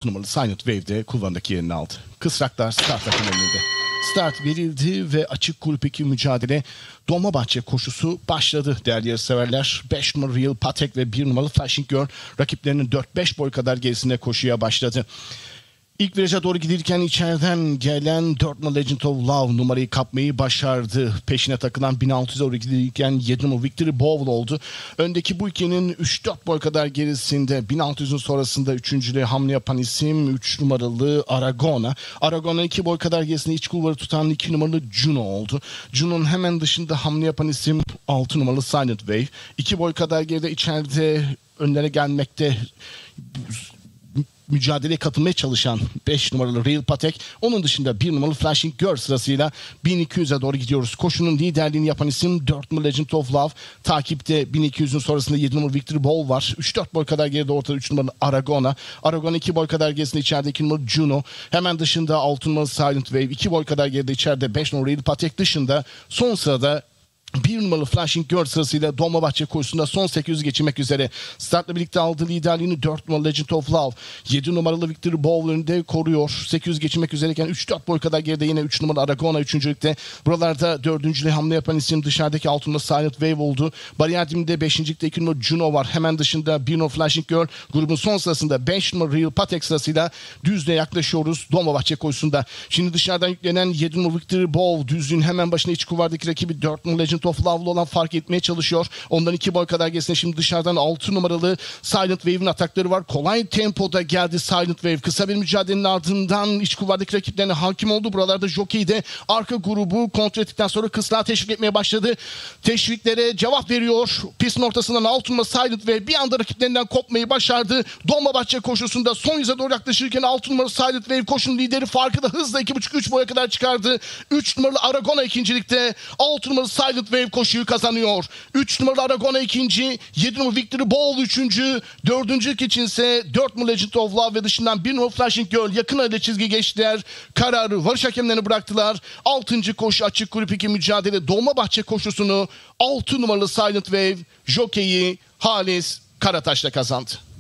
6 numaralı Silent Wave'de kulvarındaki yerini aldı. Kısraklar start takım önünde. Start verildi ve açık grup 2 mücadele Dolmabahçe koşusu başladı değerli yarışseverler. 5 numaralı Real Patek ve 1 numaralı Flashing Girl rakiplerinin 4-5 boy kadar gerisinde koşuya başladı. İlk viraja doğru gidilirken içeriden gelen 4 numaralı Legend of Love numarayı kapmayı başardı. Peşine takılan 1600'e doğru gidilirken 7 numaralı Victory Bowl oldu. Öndeki bu ikinin 3-4 boy kadar gerisinde 1600'ün sonrasında üçüncülüğe hamle yapan isim 3 numaralı Aragona. Aragona 2 boy kadar gerisinde iç kulvarı tutan 2 numaralı Juno oldu. Juno'nun hemen dışında hamle yapan isim 6 numaralı Silent Wave. 2 boy kadar geride içeride önlere gelmekte mücadeleye katılmaya çalışan 5 numaralı Real Patek. Onun dışında 1 numaralı Flashing Girl sırasıyla 1200'e doğru gidiyoruz. Koşunun liderliğini yapan isim 4 numaralı Legend of Love. Takipte 1200'ün sonrasında 7 numaralı Victory Bowl var. 3-4 boy kadar geride ortada 3 numaralı Aragona. Aragona 2 boy kadar gerisinde içeride 2 numaralı Juno. Hemen dışında 6 numaralı Silent Wave. 2 boy kadar geride içeride 5 numaralı Real Patek dışında son sırada 1 numaralı Flashing Girl sırasıyla Dolmabahçe koşusunda son 800 geçirmek üzere. Startla birlikte aldığı liderliğini 4 numaralı Legend of Love. 7 numaralı Victory Bowl önünde koruyor. 800 geçirmek üzereyken 3-4 boy kadar geride yine 3 numaralı Aragona 3. Buralarda 4. hamle yapan isim dışarıdaki 6 numaralı Silent Wave oldu. Bariyer dibinde 5. 2 numaralı Juno var. Hemen dışında 1 numaralı Flashing Girl. Grubun son sırasında 5 numaralı Real Patek sırasıyla düzle yaklaşıyoruz Dolmabahçe koşusunda. Şimdi dışarıdan yüklenen 7 numaralı Victory Bowl düzlüğün hemen başına iç kuvardaki rakibi 4 numaralı Legend of Love'lı olan fark etmeye çalışıyor. Ondan 2 boy kadar gerisinde şimdi dışarıdan 6 numaralı Silent Wave'in atakları var. Kolay tempoda geldi Silent Wave. Kısa bir mücadelenin ardından iç kuvardaki rakiplerine hakim oldu. Buralarda jockey de arka grubu kontrol ettikten sonra kısrağı teşvik etmeye başladı. Teşviklere cevap veriyor. Pistin ortasından 6 numaralı Silent Wave bir anda rakiplerinden kopmayı başardı. Dolmabahçe koşusunda son yüze doğru yaklaşırken 6 numaralı Silent Wave koşunun lideri, farkı da hızla 2,5-3 boya kadar çıkardı. 3 numaralı Aragona ikincilikte, 6 numaralı Silent Wave koşuyu kazanıyor. 3 numaralı Aragona ikinci, 7 numaralı Victory Bowl üçüncü, dördüncülük içinse 4 numaralı Legend of Love ve dışından 1 numaralı Flashing Girl yakın arayla çizgi geçtiler. Kararı varış hakemlerine bıraktılar. 6. koşu açık grup 2 mücadele Dolmabahçe koşusunu 6 numaralı Silent Wave jokeyi Halis Karataş'la kazandı.